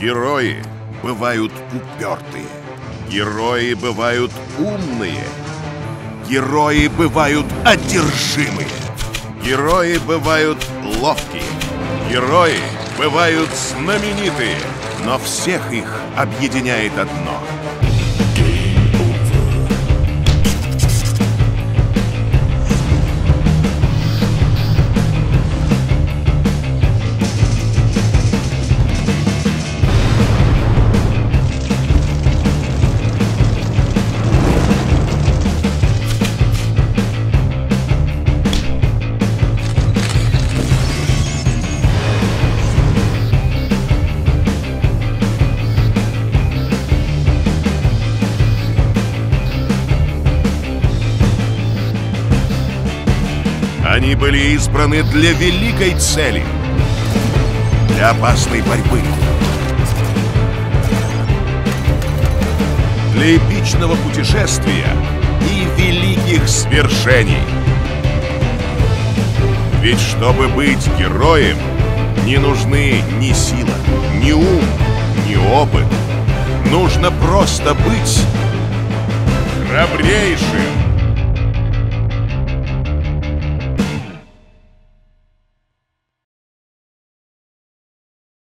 Герои бывают упертые. Герои бывают умные. Герои бывают одержимые. Герои бывают ловкие. Герои бывают знаменитые. Но всех их объединяет одно. Они были избраны для великой цели, для опасной борьбы, для эпичного путешествия и великих свершений. Ведь чтобы быть героем, не нужны ни сила, ни ум, ни опыт. Нужно просто быть храбрейшим.